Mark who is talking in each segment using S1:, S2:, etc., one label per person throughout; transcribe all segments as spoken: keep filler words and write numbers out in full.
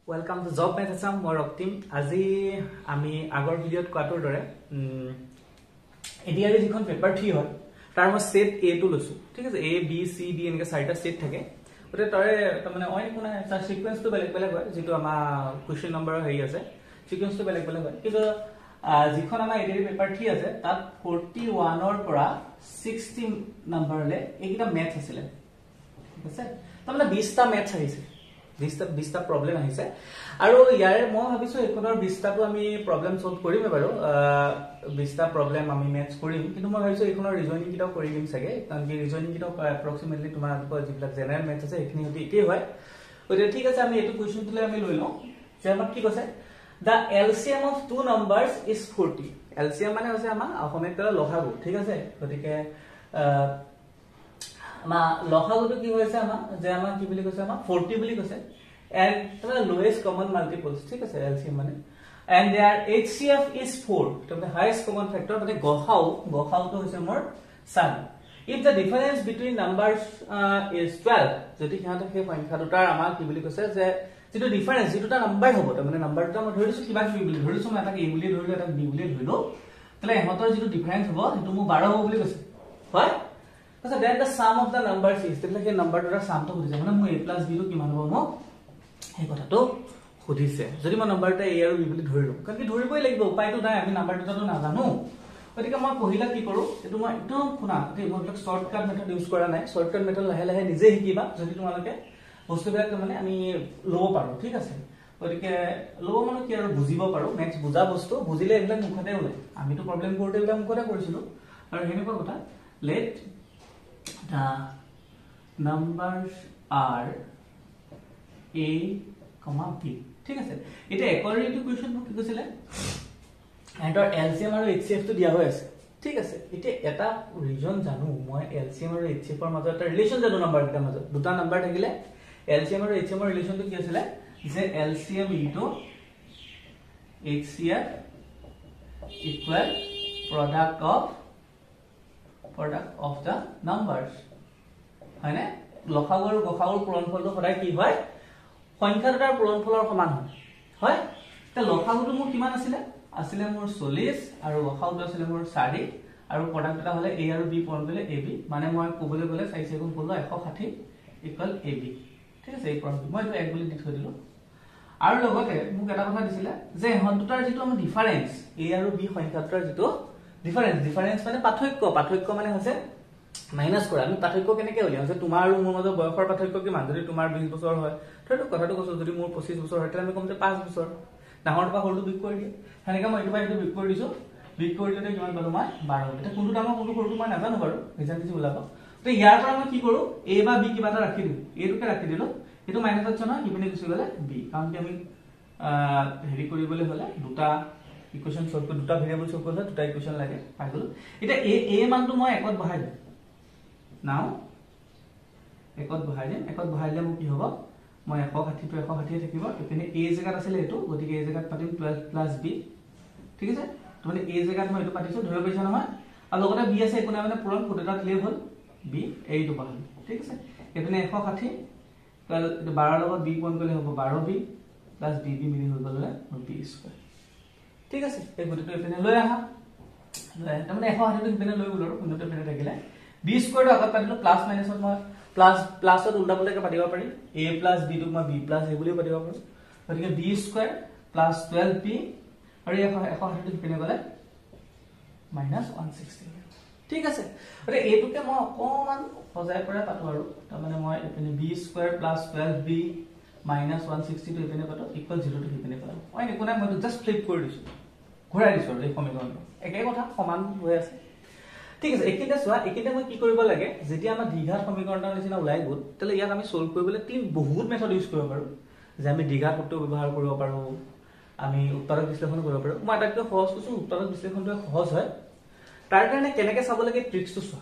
S1: Welcome to Job Math Assam more team. আজি আমি আগৰ ভিডিঅত কোৱাটোৰ দৰে এডিআৰ যিখন পেপাৰ থ্ৰী হয় তাৰ মই সেট এ টো লৈছো ঠিক আছে এ বি সি ডি এনেকে চাৰিটা সেট থাকে ওতে তৰে মানে অইন কোনা তাৰ সিকোয়েন্সটো বেলেগ বেলেগ হয় যেটো আমাৰ কোৱেশ্চন নম্বৰ হেৰি আছে সিকোয়েন্সটো বেলেগ বেলেগ হয় কিন্তু যিখন আমাৰ এডিআৰ পেপাৰ থ্ৰী আছে তাত ফৰ্টি ওৱান ৰ পৰা ছিক্সটি নম্বৰলে এইটা ম্যাথ আছিল ঠিক আছে তাৰমানে বিশটা ম্যাথ আহিছে বিশটা বিশটা প্ৰবলেম আহিছে আৰু ইয়াৰে মই ভাবিছো এখনৰ বিশটাটো আমি প্ৰবলেম সলভ কৰিম বাৰু বিশটা প্ৰবলেম আমি ম্যাথ কৰিম কিন্তু মই ভাবিছো এখনৰ ৰিজনিং কিটাও কৰি দিম সকে কাৰণ কি ৰিজনিং কিটাও এপ্ৰক্সিমেটলি তোমাৰ যিবিলাক জেনাৰেল ম্যাথ আছে এখিনি হতি একে হয় ওতে ঠিক আছে আমি এটো কোৱেশ্চনটো আমি লৈ লওঁ যে আমাক কি কৈছে the L C M of two numbers is forty L C M মানে হৈছে আমাৰ অসমীয়াত লসাগু ঠিক আছে গতিকে আমা লসাগুটো কি হৈছে আমা যে আমা কি বুলি কৈছে আমা forty বুলি কৈছে and the lowest common multiples ঠিক আছে L C M মানে and their H C F is four the highest common factor মানে গহাও গহাওটো হৈছে মোৰ seven if the difference between numbers uh, is twelve যদি কিহতে সেই সংখ্যা দুটাৰ আমাৰ কি বুলি কৈছে যে যেটো ডিফারেন্স যেটোটা নাম্বার হ'ব তা মানে নাম্বাৰটো মই ধৰিছো কিবা কি বুলি ধৰিছো মই এটা a বুলি ধৰিলো এটা b বুলি ধৰিলো তালে এহতৰ যেটো ডিফারেন্স হ'ব হেতু মই twelve হ'ব বুলি কৈছে হয় কৈছে then the sum of the numbers is তেলে সেই নাম্বাৰটোৰ সামটো বুজিছে মানে মই a plus b টো কিমান হ'ব মই এই কথাটো খুদিছে যদি মই নাম্বাৰটা a আৰু b বুলি ধৰিলো কাৰণ কি ধৰিবই লাগিব উপায়টো নাই আমি নাম্বাৰটো নাজানো গতিকে মই কহিলা কি কৰো এটো মই একদম শুনা এই মই শৰ্টকাট মেথড ইউজ কৰা নাই শৰ্টকাট মেথড লাহে লাহে নিজে শিকিবা যদি তোমালোকে বস্তুবিলাক মানে আমি লব পাৰো ঠিক আছে গতিকে লব মানে কি আৰু বুজিব পাৰো ম্যাথ বুজা বস্তু বুজিলে এইবিলাক মুখতে ওলাই আমিতো প্ৰবলেম কৰোতে এইবিলাক মুখতে কৰিছিলো আৰু হেনেকুৱা কথা let the numbers are a b ঠিক আছে এটা according to question কি কৈছিলে এন্টাৰ L C M আৰু H C F টো দিয়া হৈ আছে ঠিক আছে এটা এটা ৰিজন জানো মই L C M আৰু H C F ৰ মাজত এটা ৰিলেচন জানো নাম্বাৰ দুটাৰ মাজত দুটা নাম্বাৰ থাকিলে L C M আৰু H C M ৰ ৰিলেচনটো কি আছিল যে L C M into H C F equal product of product of the numbers হয়নে লসাগু আৰু গসাগুৰ পূৰণফলটো সদায় কি হয় সংখ্যা দুটাৰ পূৰণফলৰ সমান হয় হয় তে লসাগুটো মোৰ কিমান আছিল আছিল মোৰ চল্লিশ আৰু গসাগুটো আছিল মোৰ চাৰি আৰু প্ৰডাক্ট এটা হলে a আৰু b পূৰণ কৰিলে a b মানে মই কবলৈ গলে চাৰি গুণ ষোল্ল এশ ষাঠি ইকুৱেল a b ঠিক আছে এই পূৰণ মই এটা এক বুলি দি থৈ দিলো আৰু লগতে মোক এটা কথা দিছিলে যে হন্তুটাৰ যেটো আমাৰ ডিফাৰেন্স a আৰু b সংখ্যাটোৰ যেটো ডিফাৰেন্স ডিফাৰেন্স মানে পাৰ্থক্য পাৰ্থক্য মানে হৈছে মাইনাস কৰা আমি পাৰ্থক্য কেনেকৈ উলিয়াম যে তোমাৰ আৰু মোৰ মাজৰ বয়সৰ পাৰ্থক্য কিমান যদি তোমাৰ বিশ বছৰ হয় ধৰটো কথাটো কৈছো যদি মোৰ পঁচিশ বছৰ হয় তেনে আমি কম যে পাঁচ বছৰ ডাঙৰ পা সৰুটো বিক কৰি দিয়ে হেনেকা মই এইটো পাই এইটো বিক কৰি দিছো বিক কৰি দিলে কিমান পালো মই বাৰ এটা কোনটো ডাঙৰ কোনটো সৰুটো মই নাজানো বাৰু ৰিজন কিছু ওলাব তো ইয়াৰ পৰা মই কি কৰো a বা b কিবা এটা ৰাখি দিও a টোকে ৰাখি দিলো এটো মাইনাস আছে না ইপিনে গুছি গলে b কাৰণ কি আমি হেৰি কৰিবলৈ হলে দুটা ইকুৱেচন সলভ কৰি দুটা ভেৰিয়েবল সলভ কৰিলে দুটা ইকুৱেচন লাগে পাই গলো এটা a a মানটো মই একত বহাই দিম নাও একত বহাই দিম একত বহাইলে মোক কি হ'ব মই এশ ষাঠি টো এশ ষাঠি থাকিব ইপিনে a জায়গাত আছিল এটো গতিকে a জায়গাত পাতিম twelve plus b ঠিক আছে মানে a জায়গাত মই এটো পাতিছো ধৰি পাইছা নহয় আৰু লগতে b আছে কোনা মানে পূৰণ কোটা ক্লিয়াৰ হ'ল b এইটো পালো ঠিক আছে ইপিনে এশ ষাঠি কাল বাৰ লগত b পূৰণ কৰিলে হ'ব বাৰ b plus db মিলি হৈ গ'ল b স্কয়াৰ ঠিক আছে এই গতিটো ইপিনে লৈ আহা তাৰমানে এশ ষাঠি টো ইপিনে লৈ গ'ল আৰু কোনটো ইপিনে থাকিলে b স্কয়াৰটো আগত পাতিলো প্লাস মাইনাসত মই প্লাস প্লাসত উল্টাবলৈকে পাতিব পাৰি a plus b টো মই b plus a বুলি পাতিব পাৰো গতিকে b square plus twelve b আৰু এশ ষাঠি টো ইপিনে গলে minus one sixty ঠিক আছে আৰু এটোকে মই অকমান সজাই পৰা পাতো আৰু তাৰ মানে মই ইপিনে b square plus twelve b minus one sixty টো ইপিনে পাতো ইকুৱেল zero টো ইপিনে পালো মই একোনা মই জাস্ট ফ্লিপ কৰি দিছো ঘূৰাই দিছো এই সমীকৰণটো একে কথা সমান হৈ আছে ঠিক আছে একিটা সোৱা একিটা মই কি কৰিব লাগে যেতিয়া আমাৰ দ্বিঘাত সমীকৰণৰ নিচিনা ওলাই গল তেলে ইয়াক আমি সলভ কৰিবলৈ তিন বহুত মেথড ইউজ কৰিব পাৰো যে আমি দ্বিঘাত সূত্ৰ ব্যৱহাৰ কৰিব পাৰো আমি উত্তৰক বিশ্লেষণ কৰিব পাৰো মই এটাকৈ সহজ কৈছো উত্তৰক বিশ্লেষণটো সহজ হয় তাৰ কাৰণে কেনেকৈ চাব লাগে ট্ৰিক্সটো সোৱা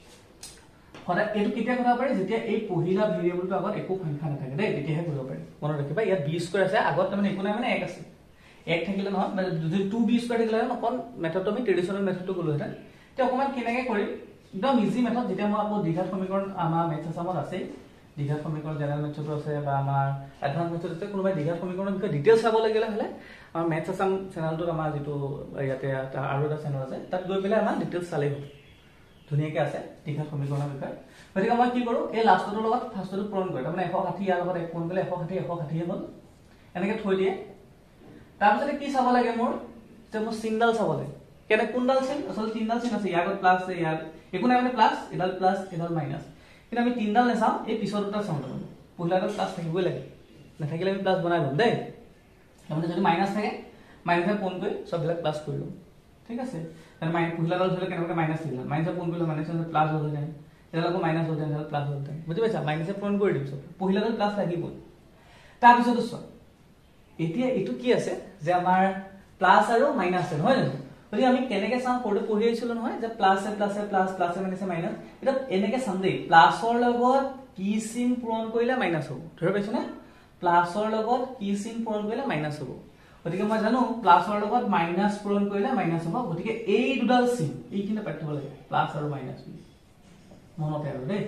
S1: হঠাৎ এটো কিতিয়া কৰিব পাৰি যেতিয়া এই পহিলা ভেৰিয়েবলটো আগত একো সংখ্যা নাথাকে দেই তেতিয়াহে কৰিব পাৰি মনত ৰাখিবা ইয়াত b স্কয়াৰ আছে আগত মানে একো নাই মানে এক আছে এক থাকিলে নহয় মানে যদি two b স্কয়াৰ থাকিলে অকন মেথডটো আমি ট্ৰেডিশনেল মেথডটো গলো হেতেন তে অকমান কেনেকৈ কৰি একদম ইজি মেথড যেতিয়া মই আপো দ্বিঘাত সমীকৰণ আমাৰ মেথড আসামত আছে দীঘা সমীকৰণ জেনেৰেল মেথডটো আছে বা আমাৰ এডভান্স মেথড আছে কোনোবাই দীঘা সমীকৰণৰ বিষয়ে ডিটেইলছ চাব লাগিলে হলে আমাৰ মেথছ আসাম চেনেলটোত আমাৰ যেটো ইয়াতে আৰু এটা চেনেল আছে তাত গৈ পেলাই আমাৰ ডিটেইলছ চালেই হ'ব ধুনীয়াকৈ আছে দীঘা সমীকৰণৰ বিষয়ে গতিকে মই কি কৰো এই লাষ্টটোৰ লগত ফাৰ্ষ্টটো পূৰণ কৰি তাৰমানে এশ ষাঠি ইয়াৰ লগত এক পূৰণ কৰিলে এশ ষাঠি এশ ষাঠি হ'ল এনেকৈ থৈ দিয়ে তাৰপিছতে কি চাব লাগে মোৰ যে মোৰ চিনডাল চাব লাগে কেনে কোনডাল চিন আসলে তিনডাল চিন আছে ইয়াৰ প্লাস ইয়াৰ একো নাই মানে প্লাস এডাল প্লাস এডাল মাইনাস কিন্তু আমি তিনডাল নেচাম এই পিছৰ দুটা চাম তাৰমানে পহিলাটো প্লাস থাকিবই লাগে নাথাকিলে আমি প্লাস বনাই লম দেই তাৰমানে যদি মাইনাস থাকে মাইনাসে পূৰণ কৰি সববিলাক প্লাস কৰি লম ঠিক আছে তাৰ মাইনাস পহিলাডাল ধৰিলে কেনেকৈ মাইনাস থাকিল মাইনাসে পূৰণ কৰিলে মাইনাসে প্লাস হৈ যায় এডালকো মাইনাস হৈ যায় এডাল প্লাস হৈ যায় বুজি পাইছা মাইনাসে পূৰণ কৰি দিম সব পহিলাডাল প্লাস লাগিব তাৰ পিছতো চোৱা এতিয়া এটো কি আছে যে আমাৰ প্লাস আৰু মাইনাস আছে নহয় জানো গতিকে আমি কেনেকৈ চাম পঢ়ি পঢ়ি আছিলো নহয় যে plus a plus a plus plus a minus a minus এটা এনেকৈ চাম দেই প্লাসৰ লগত কি চিন পূৰণ কৰিলে মাইনাস হ'ব ধৰি পাইছো না প্লাসৰ লগত কি চিন পূৰণ কৰিলে মাইনাস হ'ব গতিকে মই জানো প্লাসৰ লগত মাইনাস পূৰণ কৰিলে মাইনাস হ'ব গতিকে এই দুডাল চিন এইখিনি পাঠিব লাগে প্লাস আৰু মাইনাস মনতে আৰু দেই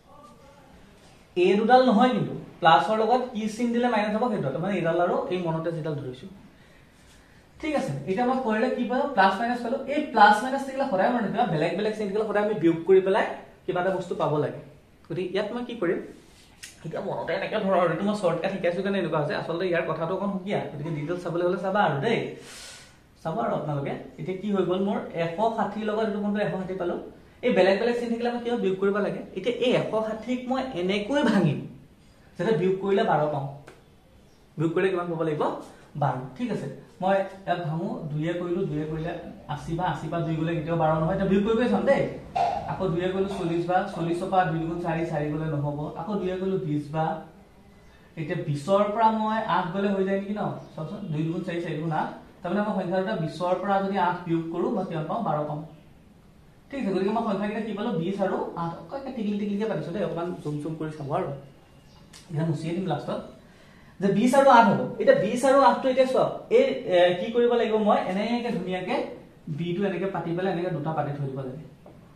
S1: এই দুডাল নহয় কিন্তু প্লাসৰ লগত কি চিন দিলে মাইনাস হ'ব সেইটো মানে এডাল আৰু এই মনতে যেডাল ধৰিছো ঠিক আছে এটা মই কৰিলে কি পালো প্লাস মাইনাস পালো এই প্লাস মাইনাস থাকিলে সদায় মানে কিবা বেলেগ বেলেগ চিন থাকিলে সদায় আমি বিয়োগ কৰি পেলাই কিবা এটা বস্তু পাব লাগে গতি ইয়াত মই কি কৰিম এটা মনতে এনেকৈ ধৰ আৰু মই শৰ্টকাট শিকাইছো কাৰণে এনেকুৱা আছে আসলে ইয়াৰ কথাটো কোন হুকিয়া গতিকে ডিটেইলছ চাবলৈ হলে চাবা আৰু দেই চাবা আৰু আপোনালোকে এতিয়া কি হৈ গল মোৰ এশ ষাঠি লগত এটো কোনটো এশ ষাঠি পালো এই বেলেগ বেলেগ চিন থাকিলে মই কিয় বিয়োগ কৰিব লাগে এতিয়া এই এশ ষাঠি ক মই এনেকৈ ভাঙিম যেটা বিয়োগ কৰিলে বাৰ পাম বিয়োগ কৰিলে কিমান পাব লাগিব বাৰ ঠিক আছে মই ইয়াত ভাঙো দুইয়ে কৰিলো দুইয়ে কৰিলে আশী বা আশী পা দুই গলে কেতিয়াও বাৰ নহয় এটা বিয়োগ কৰিবই চাম দেই আকৌ দুইয়ে কৰিলো চল্লিশ বা চল্লিশ পা দুই গুণ চাৰি চাৰি গলে নহব আকৌ দুইয়ে কৰিলো বিশ বা এতিয়া বিশৰ পৰা মই আঠ গলে হৈ যায় নেকি ন চাওচোন দুই গুণ চাৰি চাৰি গুণ আঠ তাৰমানে মই সংখ্যা দুটা বিশৰ পৰা যদি আঠ বিয়োগ কৰো মই কিমান পাম বাৰ পাম ঠিক আছে গতিকে মই সংখ্যাকেইটা কি পালো বিশ আৰু আঠ অকল টিকলি টিকলিকে পাতিছো দেই অকমান জুম জুম কৰি চাব আৰু এটা মুছিয়ে দিম লাষ্টত যে বিশ আৰু আঠ হ'ব এটা বিশ আৰু আঠ টো এতিয়া চোৱা এই কি কৰিব লাগিব মই এনেকে ধুনিয়াকে বি টো এনেকে পাতি পেলাই এনেকে দুটা পাতি থৈ দিব লাগে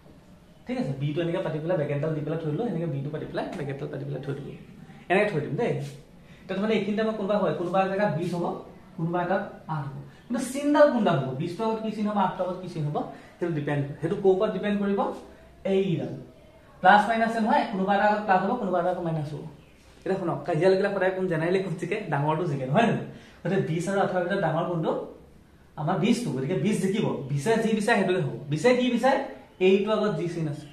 S1: ঠিক আছে বি টো এনেকে পাতি পেলাই ব্ৰেকেটডাল দি পেলাই থৈ দিলো এনেকে বি টো পাতি পেলাই ব্ৰেকেটডাল পাতি পেলাই থৈ দিলো এনেকে থৈ দিম দেই তেতিয়া মানে এইখিনিতে মই কোনবা হয় কোনবা জায়গা বিশ হ'ব কোনবা এটা আঠ হ'ব কিন্তু চিনডাল কোনডাল হ'ব বিশ ৰ আগত কি চিন হ'ব আঠ ৰ আগত কি চিন হ'ব সেইটো ডিপেন্ড সেইটো কোৰ ওপৰত ডিপেন্ড কৰিব এইডাল প্লাস মাইনাস নহয় কোনবা এটা আগত প্লাস হ'ব কোনবা এটা আগত মাইনাস হ'ব এটা শুনক কাজিয়া লাগিলে সদায় কোন জেনাৰেলি কোন জিকে ডাঙৰটো জিকে নহয় জানো গতিকে বিশ আৰু আঠাৰ ভিতৰত ডাঙৰ কোনটো আমাৰ বিশ টো গতিকে বিশ জিকিব বিশে যি বিচাৰে হেতুকে হ'ব বিশে কি বিচাৰে এইটো আগত যি চিন আছে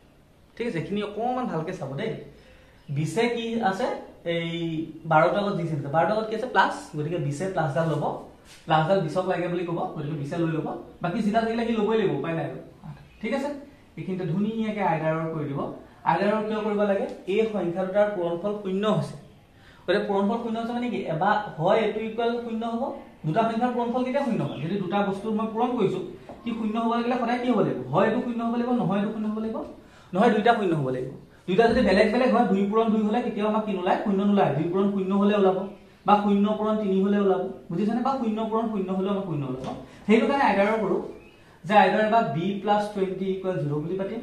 S1: ঠিক আছে এখিনি অকমান ভালকে চাব দেই বিশে কি আছে এই বাৰ টো আগত যি চিন আছে বাৰ টো আগত কি আছে প্লাস গতিকে বিশে প্লাস ডাল ল'ব প্লাস ডাল বিশক লাগে বুলি ক'ব গতিকে বিশে লৈ ল'ব বাকি জিটা থাকিলে কি ল'বই লাগিব উপায় নাই ঠিক আছে এখিনিতে ধুনীয়াকে আইডাৰৰ কৰি দিব আইডাৰৰ কিয় কৰিব লাগে এই সংখ্যা দুটাৰ পূৰণফল শূন্য হৈছে গতিকে পূৰণফল শূন্য হৈছে মানে কি এবা হয় এটো ইকুৱেল শূন্য হ'ব দুটা সংখ্যাৰ পূৰণফল কেতিয়া শূন্য হয় যদি দুটা বস্তু মই পূৰণ কৰিছো কি শূন্য হ'ব লাগিলে সদায় কি হ'ব লাগিব হয় এটো শূন্য হ'ব লাগিব নহয় এটো শূন্য হ'ব লাগিব নহয় দুইটা শূন্য হ'ব লাগিব দুইটা যদি বেলেগ বেলেগ হয় দুই পূৰণ দুই হলে কেতিয়াও আমাক কি নোলায় শূন্য নোলায় দুই পূৰণ শূন্য হলে ওলাব বা শূন্য পূৰণ তিনি হলে ওলাব বুজিছানে বা শূন্য পূৰণ শূন্য হলে আমাক শূন্য ওলাব সেইটো কাৰণে আইডাৰৰ কৰো যে আইডাৰ বা b plus twenty equals zero বুলি পাতিম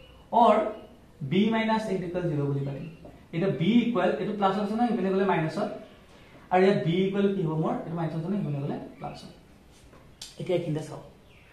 S1: or b minus eight equals zero বুলি পাতিম এটা b equal এটো প্লাস আছে না ইপিনে গলে মাইনাস হয় আৰু ইয়াত b equal কি হ'ব মোৰ এটো মাইনাস আছে না ইপিনে গলে প্লাস হয় এতিয়া কিনতে চাও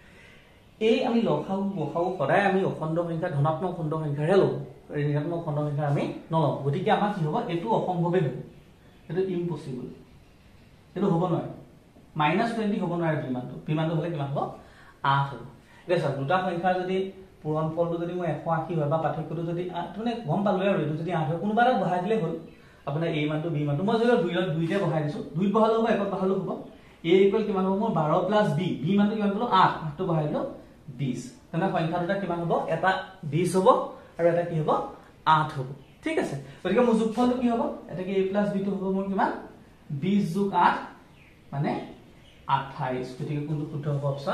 S1: এই আমি লখাও বখাও সদায় আমি অখণ্ড সংখ্যা ধনাত্মক খণ্ড সংখ্যাৰে লও ঋণাত্মক খণ্ড সংখ্যা আমি নলও গতিকে আমাৰ কি হ'ব এটো অসম্ভৱে হ'ব এটো ইম্পসিবল এটো হ'ব নোৱাৰে মাইনাস twenty হ'ব নোৱাৰে বিমানটো বিমানটো হলে কিমান হ'ব আঠ হ'ব এটা দুটা সংখ্যাৰ যদি পূৰণফলটো যদি মই এশ আশী হয় বা পাৰ্থক্যটো যদি মানে গম পালো আৰু এটো যদি আঠ হয় কোনবা এটা বহাই দিলে হ'ল আপোনাৰ এই মানটো বি মানটো মই যদি দুই দুইতে বহাই দিছো দুই বহালো হ'ব একত বহালো হ'ব a ইকুৱেল কিমান হ'ব মোৰ বাৰ প্লাস b b মানটো কিমান পালো আঠ আঠটো বহাই দিলো বিশ তেনে সংখ্যা দুটা কিমান হ'ব এটা বিশ হ'ব আৰু এটা কি হ'ব আঠ হ'ব ঠিক আছে গতিকে মোৰ যোগফলটো কি হ'ব এটা কি a plus b টো হ'ব মোৰ কিমান বিশ যোগ আঠ মানে আঠাইশ গতিকে কোনটো শুদ্ধ হ'ব অপচন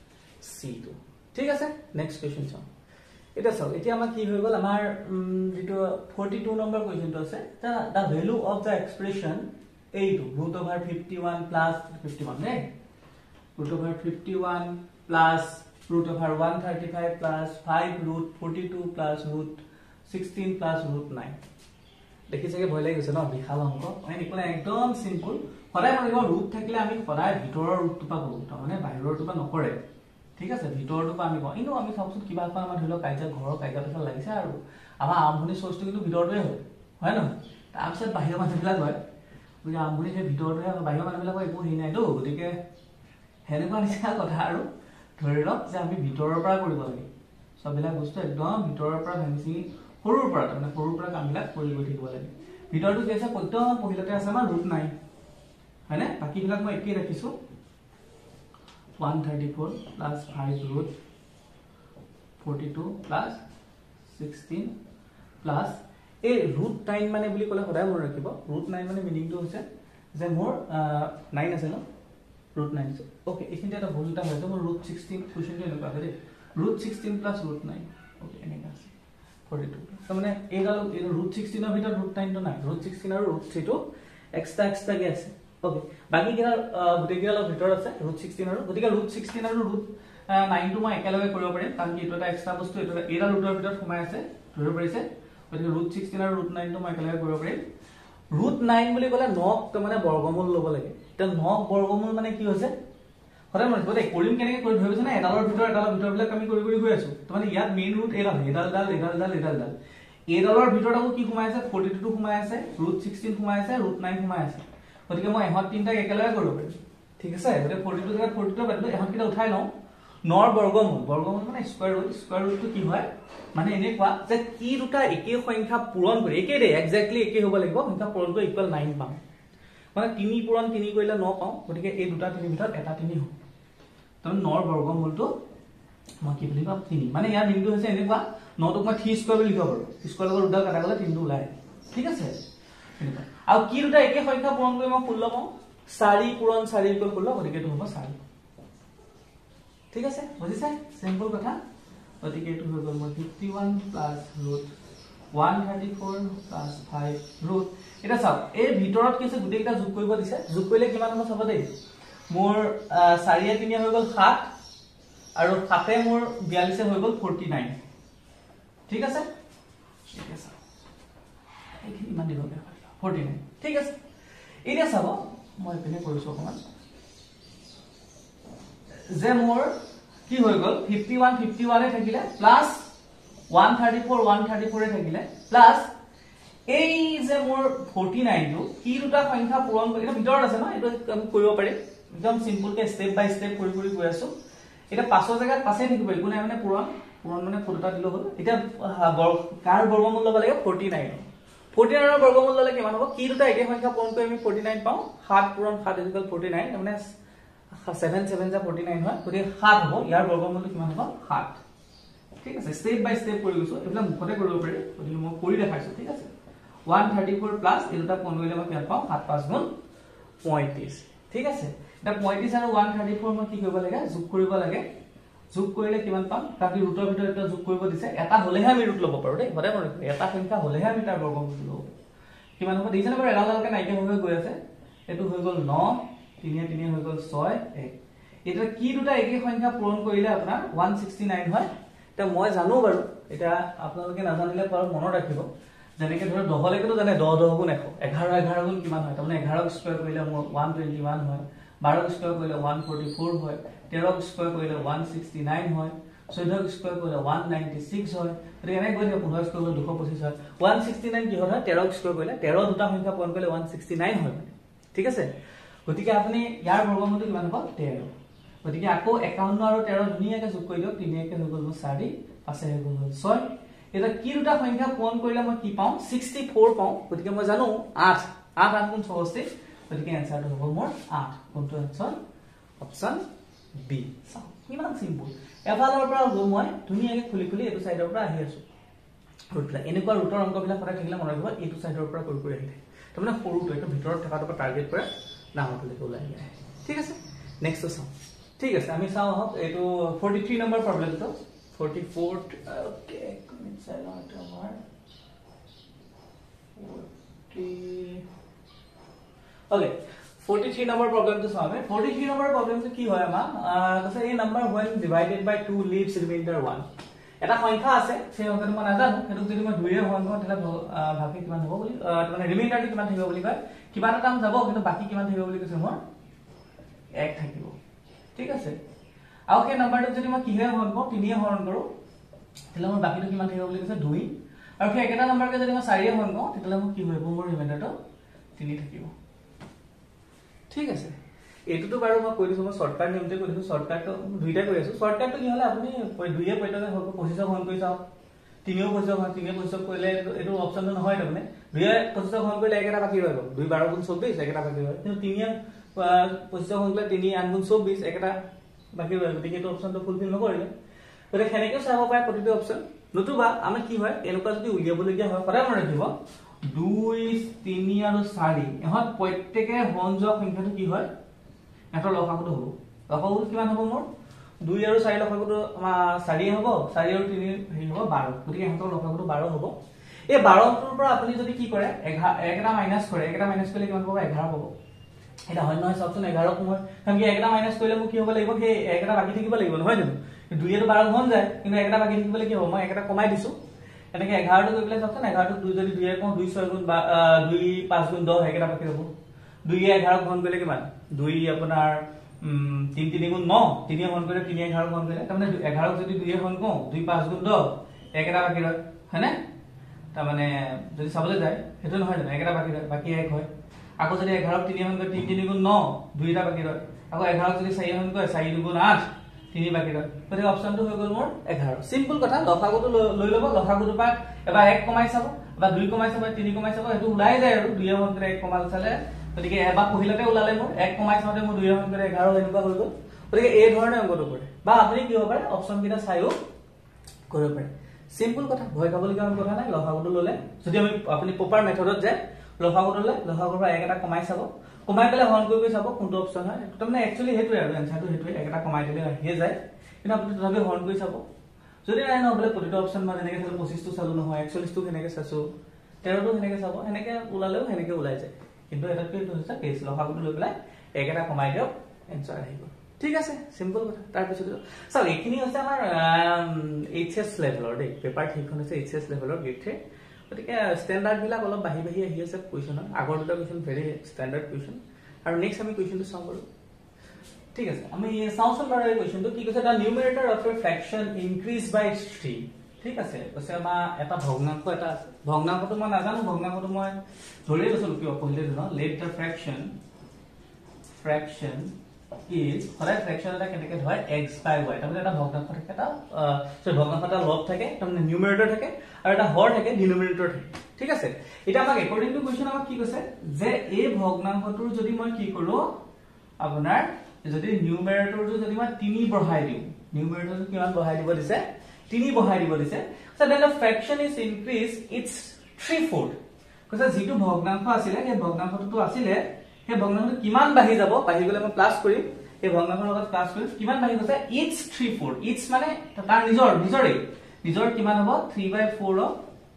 S1: সি টো ঠিক আছে নেক্সট কোৱেশ্চন চাও এটা চাও এতিয়া আমাৰ কি হৈ গল আমাৰ যেটো forty-two নম্বৰ কোৱেশ্চনটো আছে the value of the expression a to root over fifty-one plus fifty-one right root over fifty-one plus root over one thirty-five plus five root forty-two plus root sixteen plus root nine দেখি চাগে ভয় লাগি গৈছে ন বিশাল অংক মানে একদম simple সদায় মানে ৰুট থাকিলে আমি সদায় ভিতৰৰ ৰুটটো পা কৰো মানে বাহিৰৰটো পা নকৰে ঠিক আছে ভিতৰটো পা আমি কওঁ ইনো আমি চাওচোন কিবা এখন আমাৰ ধৰিলো কাইজা ঘৰৰ কাইজা পেছাল লাগিছে আৰু আমাৰ আৰম্ভণি সোৰ্সটো কিন্তু ভিতৰটোৱে হয় হয় ন তাৰপিছত বাহিৰৰ মানুহবিলাক হয় বুজি আৰম্ভণি যে ভিতৰটোৱে বাহিৰৰ মানুহবিলাকৰ একো হেৰি নাই তো গতিকে হেনেকুৱা নিচিনা কথা আৰু ধৰি লওক যে আমি ভিতৰৰ পৰা কৰিব লাগে সববিলাক বস্তু একদম ভিতৰৰ পৰা ভাঙিছি সৰুৰ পৰা মানে সৰুৰ পৰা কামবিলাক কৰি গৈ থাকিব লাগে ভিতৰটো কি আছে একদম পহিলতে আছে আমাৰ ৰুট নাইন হয়নে বাকিবিলাক মই একেই ৰাখিছো one thirty-four plus five root forty-two plus sixteen plus a root nine মানে বুলি কলে সদায় মনত ৰাখিব root nine মানে মিনিংটো হৈছে যে মোৰ nine আছে ন root nine আছে ওকে এখিনতে এটা ভুলটা হয় তো মোৰ root sixteen কোৱেশ্চনটো এনেকুৱা আছে দেই root sixteen plus root nine okay এনেকা আছে forty-two তো মানে এগাল root sixteen ৰ ভিতৰত root nine তো নাই root sixteen আৰু root three তো এক্সট্ৰা এক্সট্ৰা কে আছে ওকে বাকি কিনা গুটেগিয়ালৰ ভিতৰত আছে root sixteen আৰু গতিকে root sixteen আৰু root nine তো মই একেলগে কৰিব পাৰিম কাৰণ কি এটো এটা এক্সট্ৰা বস্তু এটো এৰা ৰুটৰ ভিতৰত সোমাই আছে ধৰিব পাৰিছে গতিকে root sixteen আৰু root nine তো মই একেলগে কৰিব পাৰিম root nine বুলি ক'লে নক তো মানে বৰ্গমূল ল'ব লাগে এটা নক বৰ্গমূল মানে কি হৈছে সদায় মনত ৰাখিব কৰিম কেনেকৈ কৰি ধৰিবছে না এডালৰ ভিতৰত এডালৰ ভিতৰবিলাক আমি কৰি কৰি গৈ আছো তো মানে ইয়াত মেইন ৰুট এডাল এডাল ডাল এডাল ডাল এডাল ডাল এডালৰ ভিতৰত আকৌ কি সোমাই আছে forty-two টো সোমাই আছে root sixteen সোমাই আছে root nine সোমাই আছে গতিকে মই এহত তিনটা একেলগে কৰিব পাৰিম ঠিক আছে গতিকে forty-two জায়গা forty-two বাদ দিলে এহত কিটা উঠাই লওঁ নর বর্গমূল বর্গমূল মানে স্কয়ার রুট স্কয়ার রুটটো কি হয় মানে এনেকুৱা যে কি দুটা একে সংখ্যা পূৰণ কৰি একে দে এক্স্যাক্টলি একে হ'ব লাগিব সংখ্যা পূৰণ কৰি ইকুয়াল nine পাম মানে তিনি পূৰণ তিনি কৰিলে nine পাওঁ গতিকে এই দুটা তিনি ভিতৰত এটা তিনি হ'ব তাৰ নর বৰ্গমূলটো মই কি বুলি পাম তিনি মানে ইয়াৰ বিন্দু হৈছে এনেকুৱা nine ক মই three স্কয়াৰ বুলি লিখিব পাৰো স্কয়াৰ লগত দুটা কাটা গলে তিনটো ওলাই ঠিক আছে এনেকুৱা আৰু কি দুটা একে সংখ্যা পূৰণ কৰি মই ষোল্ল পাওঁ চাৰি পূৰণ চাৰি ইকুয়াল ষোল্ল গতিকে এটো হ'ব চাৰি ঠিক আছে বুজিছে সিম্পল কথা গতিকে এটো হৈ গল মোৰ fifty-one plus root one thirty-four plus five root এটা চাও এই ভিতৰত কি আছে গুটেইটা যোগ কৰিব দিছে যোগ কৰিলে কিমান হ'ব চাব দেই মোৰ চাৰি তিনি হৈ গল সাত আৰু সাত এ মোৰ বিয়াল্লিশ হৈ গল forty-nine ঠিক আছে ঠিক আছে এইখিনি ইমান দিব লাগে forty-nine ঠিক আছে এতিয়া চাব মই এপিনে কৰিছো অকমান যে মোৰ কি হৈ গল fifty-one fifty-one এ থাকিলে plus one thirty-four one thirty-four এ থাকিলে প্লাস এই যে মোৰ forty-nine টো কি দুটা সংখ্যা পূৰণ কৰি এটা ভিতৰত আছে ন এটো আমি কৰিব পাৰিম একদম সিম্পল কে স্টেপ বাই স্টেপ কৰি কৰি গৈ আছো এটা পাঁচৰ জায়গাত পাঁচে থাকিব একো নাই মানে পূৰণ পূৰণ মানে ফটোটা দিলো হল এটা কাৰ বৰ্গমূল ল'ব লাগে forty-nine forty-nine ৰ বৰ্গমূল ল'লে কিমান হ'ব কি দুটা একে সংখ্যা পূৰণ কৰি আমি forty-nine পাওঁ সাত পূৰণ সাত ইকুয়াল forty-nine মানে seven seven যা forty-nine হয় গতি সাত হ'ব ইয়াৰ বৰ্গমূলটো কিমান হ'ব সাত ঠিক আছে স্টেপ বাই স্টেপ কৰি গৈছো এটা মুখতে কৰিব পাৰি গতি মই কৰি দেখাইছো ঠিক আছে one thirty-four প্লাস এটা কোন কৰিলে মই কিমান পাওঁ সাত পাঁচ গুণ পঁয়ত্ৰিশ ঠিক আছে এটা পঁয়ত্ৰিশ আৰু one thirty-four মই কি কৰিব লাগে যোগ কৰিব লাগে যোগ কৰিলে কিমান পাম কাৰণ ৰুটৰ ভিতৰত এটা যোগ কৰিব দিছে এটা হলেহে আমি ৰুট ল'ব পাৰো দেই সদায় মনত ৰাখিব এটা সংখ্যা হলেহে আমি তাৰ বৰ্গমূল ল'ব কিমান হ'ব দিছে না এডাল এডালকে নাইকিয়া হৈ গৈ আছে এটো হৈ গল nine তিনি তিনি হৈ গল ছয় এক এটা কি দুটা একে সংখ্যা পূৰণ কৰিলে আপোনাৰ one sixty-nine হয় তে মই জানো বাৰু এটা আপোনালোকে নাজানিলে পাৰ মনত ৰাখিব যেনেকে ধৰ দহ লৈকেতো জানে দহ দহ গুণ এশ এঘাৰ এঘাৰ গুণ কিমান হয় তাৰমানে এঘাৰ স্কয়াৰ কৰিলে মোৰ one twenty-one হয় বাৰ স্কয়াৰ কৰিলে one forty-four হয় তেৰ স্কয়াৰ কৰিলে one sixty-nine হয় চৈধ্য স্কয়াৰ কৰিলে one ninety-six হয় গতিকে এনে গৈ পোন্ধৰ স্কয়াৰ কৰিলে two twenty-five হয় one sixty-nine কি হয় তেৰ স্কয়াৰ কৰিলে তেৰ দুটা সংখ্যা পূৰণ কৰিলে one sixty-nine হয় ঠিক আছে গতিকে আপুনি ইয়াৰ বৰ্গমূলটো কিমান হ'ব তেৰ গতিকে আকৌ একাৱন্ন আৰু তেৰ ধুনীয়াকৈ যোগ কৰি দিয়ক তিনি একে হৈ গ'ল চাৰি পাঁচ হৈ গ'ল ছয় এটা কি দুটা সংখ্যা পূৰণ কৰিলে মই কি পাওঁ sixty-four পাওঁ গতিকে মই জানো আঠ আঠ আঠ গুণ চৌষষ্ঠি গতিকে এনসাৰটো হ'ব মোৰ আঠ কোনটো আনসাৰ অপচন বি চাও কিমান সিম্পল এফালৰ পৰা মই ধুনীয়াকৈ খুলি খুলি এটো সাইডৰ পৰা আহি আছো ৰুটলা এনেকুৱা ৰুটৰ অংকবিলাক কৰা থাকিলে মনত ৰাখিব এটো সাইডৰ পৰা কৰি কৰি আহিলে তাৰমানে সৰুটো এটা ভিতৰত থকাটো পৰা টাৰ্গেট কৰে নামটো ওলাই আহে ঠিক আছে নেক্সট চাও ঠিক আছে আমি চাও হক এটো forty-three number প্ৰবলেমটো forty-four okay comment চাই লও এটা আমাৰ forty ওকে forty-three নম্বৰ প্ৰবলেমটো চাও আমি forty-three নম্বৰ প্ৰবলেমটো কি হয় আমাৰ কৈছে এই number when divided by two leaves remainder one এটা সংখ্যা আছে সেই সংখ্যাটো মই নাজানো সেইটো যদি মই দুই এ হৰণ কৰো তাহলে ভাগকে কিমান হ'ব বুলি মানে ৰিমাইন্ডাৰটো কিমান থাকিব বুলি কয় কিমান এটা যাব কিন্তু বাকি কিমান থাকিব বুলি কৈছে মোৰ এক থাকিব ঠিক আছে আৰু সেই নম্বৰটো যদি মই কিহে হৰণ কৰো তিনি এ হৰণ কৰো তাহলে মোৰ বাকিটো কিমান থাকিব বুলি কৈছে দুই আৰু সেই একেটা নম্বৰকে যদি মই চাৰি এ হৰণ কৰো তাহলে মোৰ কি হ'ব মোৰ ৰিমাইন্ডাৰটো তিনি থাকিব ঠিক আছে এটোটো বাৰু মই কৈ দিছো মই শৰ্টকাট নিয়মতে কৈ দিছো শৰ্টকাটটো দুইটা কৈ আছো শৰ্টকাটটো কি হলে আপুনি দুইয়ে পইটাকে হ'ব পঁচিছ হৰণ কৰি চাও তিনিও পঁচিছ হৰণ তিনিয়ে পঁচিছ কৰিলে এটো অপচনটো নহয় তাৰমানে দুইয়ে পঁচিছ হৰণ কৰিলে একেটা বাকি ৰহিব দুই বাৰ গুণ চৌব্বিছ একেটা বাকি ৰয় কিন্তু তিনিয়ে পঁচিছ হৰণ কৰিলে তিনি আঠ গুণ চৌব্বিছ একেটা বাকি ৰয় গতিকে এটো অপচনটো ফুলফিল নকৰিলে গতিকে হেনেকে চাব পাৰে প্ৰতিটো অপচন নতুবা আমাৰ কি হয় এনেকুৱা যদি উলিয়াবলগীয়া হয় সদায় মনে ৰাখিব দুই তিনি আৰু চাৰি এহত প্ৰত্যেকে হৰণ যোৱা সংখ্যাটো কি হয় এটাৰ লসাগুটো হ'ব লসাগুটো কিমান হ'ব মোৰ দুই আৰু চাৰি লসাগুটো আমাৰ চাৰি হ'ব চাৰি আৰু তিনি হেৰি হ'ব বাৰ গতিকে এহতৰ লসাগুটো বাৰ হ'ব এই বাৰ টোৰ পৰা আপুনি যদি কি কৰে একটা মাইনাস কৰে একটা মাইনাস কৰিলে কিমান পাব এঘাৰ পাব এটা হয় নহয় চাওকচোন এঘাৰ মই কাৰণ কি একটা মাইনাস কৰিলে মোক কি হ'ব লাগিব সেই একটা বাকি থাকিব লাগিব নহয় জানো দুই আৰু বাৰ হন যায় কিন্তু একটা বাকি থাকিবলৈ কি হ'ব মই একটা কমাই দিছো এনেকে এঘাৰ টো কৰিলে চাওকচোন এঘাৰ টো দুই যদি দুই এ কওঁ দুই ছয় গুণ দুই পাঁচ গুণ দহ একটা বাকি হ'ব দুই এঘাৰ ঘন কৰিলে কিমান দুই আপোনাৰ তিন তিনি গুণ ন তিনি ঘন কৰিলে তিনি এঘাৰ ঘন কৰিলে তাৰমানে এঘাৰ যদি দুই ঘন কওঁ দুই পাঁচ গুণ দহ একটা বাকি ৰয় হয়নে তাৰমানে যদি চাবলৈ যায় সেইটো নহয় জানো একটা বাকি ৰয় বাকি এক হয় আকৌ যদি এঘাৰ তিনি ঘন কৰি তিন তিনি গুণ ন দুইটা বাকি ৰয় আকৌ এঘাৰ যদি চাৰি ঘন কৰে চাৰি দুগুণ আঠ তিনি বাকি ৰয় গতিকে অপচনটো হৈ গ'ল মোৰ এঘাৰ সিম্পল কথা লসাগুটো লৈ ল'ব লসাগুটো পৰা এবাৰ এক কমাই চাব বা দুই কমাই চাব তিনি কমাই চাব সেইটো ওলাই যায় আৰু দুই ঘন কৰি এক কমাল চালে গতিকে এবাৰ পহিলাতে ওলালে মোৰ এক কমাই চাওঁতে মোৰ দুই ঘন কৰি এঘাৰ এনেকুৱা হৈ গ'ল গতিকে এই ধৰণে অংকটো কৰে বা আপুনি কি হ'ব পাৰে অপচন কিটা চাইও কৰিব পাৰে সিম্পল কথা ভয় খাবলগীয়া কথা নাই লসাগুটো ললে যদি আমি আপুনি প্ৰপাৰ মেথডত যায় লসাগুটো ললে লসাগুৰ পৰা এক এটা কমাই চাব কমাই পেলাই হৰণ কৰি কৰি চাব কোনটো অপচন হয় তাৰমানে একচুয়ালি হেতুৱে আৰু এনসাৰটো হেতুৱে এক এটা কমাই দিলে আহিয়ে যায় কিন্তু আপুনি তথাপি হৰণ কৰি চাব যদি নাই নহলে প্ৰতিটো অপচন মানে এনেকে চালো পঁচিছ টো চালো নহয় একচল্লিছ টো কেনেকে চাইছো তেৰ টো কেনেকে চাব এনেকে ওলালেও এনেকে ওলাই যায় কিন্তু এটাকে এইটো হৈছে কেছ লসাগুটো লৈ পেলাই এক এটা কমাই দিয়ক এনসাৰ আহিব ঠিক আছে সিম্পল কথা তাৰ পিছত চাও এইখিনি হৈছে আমাৰ এইচএস লেভেলৰ দেই পেপাৰ ঠিকখন হৈছে এইচএস লেভেলৰ গ্ৰেড থ্ৰী গতিকে ষ্টেণ্ডাৰ্ড বিলাক অলপ বাহি বাহি আহি আছে কোৱেশ্যনৰ আগৰ দুটা কোৱেশ্যন ভেৰি ষ্টেণ্ডাৰ্ড কোৱেশ্যন আৰু নেক্সট আমি কোৱেশ্যনটো চাম বাৰু ঠিক আছে আমি চাওঁচোন বাৰু এই কোৱেশ্যনটো কি কৈছে the numerator of a fraction increase by three ঠিক আছে কৈছে আমাৰ এটা ভগ্নাংশ এটা আছে ভগ্নাংশটো মই নাজানো ভগ্নাংশটো মই ধৰি লৈছো কিয় পঢ়িলে জানো let the fraction fraction is সদায় ফ্ৰেকচন এটা কেনেকে হয় x by y তাৰমানে এটা ভগ্নাংশ থাকে এটা সৰি ভগ্নাংশ এটা লব থাকে তাৰমানে নিউমেৰেটৰ থাকে আৰু এটা হৰ থাকে ডিনোমিনেটৰ থাকে ঠিক আছে এটা আমাক একৰ্ডিং টু কোৱেশ্চন আমাক কি কৈছে যে এই ভগ্নাংশটোৰ যদি মই কি কৰো আপোনাৰ যদি নিউমেৰেটৰটো যদি মই তিনি বঢ়াই দিও নিউমেৰেটৰটো কিমান বঢ়াই দিব দিছে তিনি বঢ়াই দিব দিছে so then the fraction is increase its three fold কৈছে যেটো ভগ্নাংশ আছিল সেই ভগ্নাংশটো আছিল हे ভগ্নাংশটো কিমান বাঢ়ি যাব বাঢ়ি গলে মই প্লাস কৰিম এই ভগ্নাংশৰ লগত প্লাস কৰিম কিমান বাঢ়ি গৈছে ইটস three fold ইটস মানে তাৰ নিজৰ নিজৰে নিজৰ কিমান হ'ব three by four of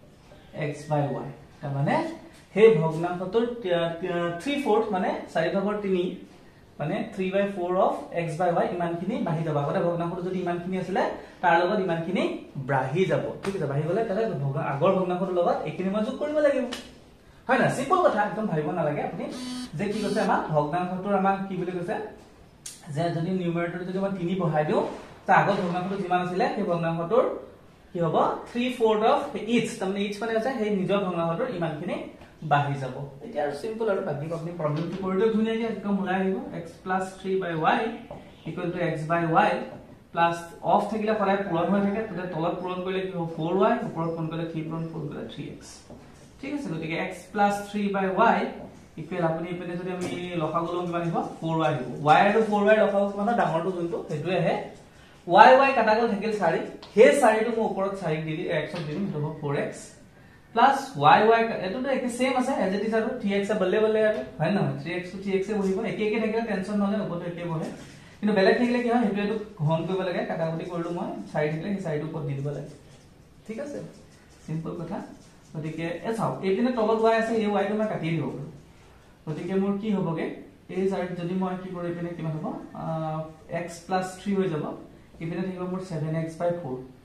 S1: x by y তাৰ মানে হে ভগ্নাংশটোৰ three fold মানে চাৰি ভাগৰ তিনি মানে three by four of x by y ইমানখিনি বাঢ়ি যাব আগতে ভগ্নাংশটো যদি ইমানখিনি আছিল তাৰ লগত ইমানখিনি বাঢ়ি যাব ঠিক আছে বাঢ়ি গলে তালে আগৰ ভগ্নাংশটোৰ লগত এখিনি মই যোগ কৰিব লাগিব হয় না সিম্পল কথা একদম ভাবিব না লাগে আপুনি যে কি কৈছে আমাৰ ভগ্নাংশটোৰ আমাক কি বুলি কৈছে যে যদি নিউমেৰেটৰ যদি মই তিনি বঢ়াই দিও তা আগৰ ভগ্নাংশটো যিমান আছিল সেই ভগ্নাংশটোৰ কি হ'ব three fold অফ ইচ তাৰমানে ইচ মানে আছে সেই নিজৰ ভগ্নাংশটোৰ ইমানখিনি বাঢ়ি যাব এতিয়া আৰু সিম্পল আৰু বাকি আপুনি প্ৰবলেমটো কৰিলে ধুনীয়াকৈ একদম ওলাই আহিব x plus three by y equal to x by y plus of থাকিলে সদায় পূৰণ হৈ থাকে তেতিয়া তলত পূৰণ কৰিলে কি হ'ব four y ওপৰত পূৰণ কৰিলে three পূৰণ কৰিলে three x ঠিক আছে গতিকে x plus three by y equal আপুনি ইপিনে যদি আমি লসাগু লম কিমান আহিব four y আহিব y আৰু four y লসাগু কিমান ডাঙৰটো যোনটো হেতুৱে হে y y কাটা গল থাকিল চাৰি হে চাৰিটো মই ওপৰত চাৰি দি দি x ত দিম হ'ব four x plus y y এটোটো একে সেম আছে এজ ইট ইজ আৰু three x বলে বলে আৰু হয় না three x to three x এ বহিব একে একে থাকিলে টেনচন নহলে ওপৰটো একে বহে কিন্তু বেলেগ থাকিলে কি হয় হেতুটো ঘন কৰিব লাগে কাটাকুটি কৰিলো মই চাৰি থাকিলে সেই চাৰিটো ওপৰত দি দিব লাগে ঠিক আছে সিম্পল কথা গতিকে এ চাও এইপিনে তলত y আছে এই y টো মই কাটি দিব পাৰো গতিকে মোৰ কি হ'বগে এই চাইড যদি মই কি কৰি পিনে কিমান হ'ব x plus three হৈ যাব ইপিনে থাকিব মোৰ seven x by four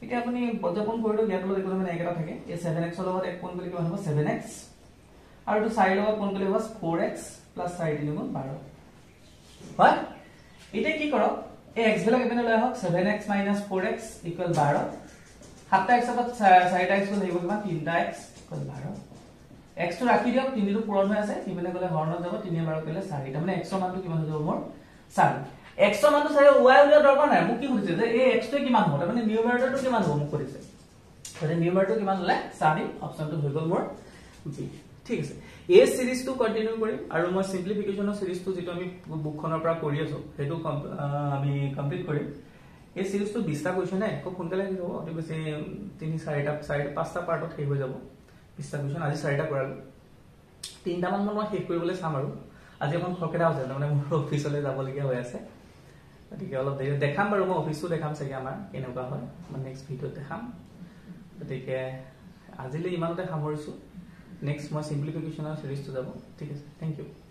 S1: এতিয়া আপুনি পৰ্যাপন কৰিলো ইয়াত লগত একদম এক এটা থাকে এই seven x ৰ লগত এক কোণ বুলি কিমান হ'ব seven x আৰু তো চাৰি লগত কোণ বুলি হ'ব four x plus চাৰি তিনি গুণ বাৰ হয় এটা কি কৰক এই x বিলাক এখানে লৈ আহক seven x minus four x equal বাৰ সাতটা x লগত চাৰিটা x লৈ আহিব কিমান তিনিটা x equal বাৰ x তো ৰাখি দিয়ক তিনিটো পূৰণ হৈ আছে ইমানে গলে হৰণত যাব তিনি বাৰ কৰিলে চাৰি তাৰ মানে x ৰ মানটো কিমান হৈ যাব মোৰ চাৰি x ৰ মানটো চাই y উলিয়া দৰকাৰ নাই মোক কি সুধিছে যে এই x টো কিমান হ'ব তাৰ মানে নিউমাৰেটৰটো কিমান হ'ব মোক সুধিছে তাতে নিউমাৰেটৰ কিমান হলে চাৰি অপচনটো হৈ গল মোৰ বি ঠিক আছে এই সিৰিজটো কন্টিনিউ কৰিম আৰু মই সিম্পলিফিকেশনৰ সিৰিজটো যেটো আমি বুকখনৰ পৰা কৰি আছো হেতু আমি কমপ্লিট কৰিম এই সিৰিজটো বিশটা কোৱেশ্চন হে খুব সোনকালে হৈ যাব অতি বেছি তিনি চাৰিটা চাৰি পাঁচটা পাৰ্টত শেষ হৈ যাব বিশটা কোৱেশ্চন আজি চাৰিটা কৰালো তিনটা মান মই শেষ কৰিবলৈ চাম আৰু আজি এখন খৰকেৰা আছে মানে মোৰ অফিচলৈ যাব লগিয়া হৈ আছে গতিকে অলপ দেৰি দেখাম বাৰু মই অফিসটো দেখাম চাগে আমাৰ কেনেকুৱা হয় মই নেক্সট ভিডিঅ দেখাম গতিকে আজিলৈ ইমানতে সামৰিছো নেক্সট মই সিম্পলিফিকেশনৰ সিৰিজটো যাব ঠিক আছে থ্যাংক ইউ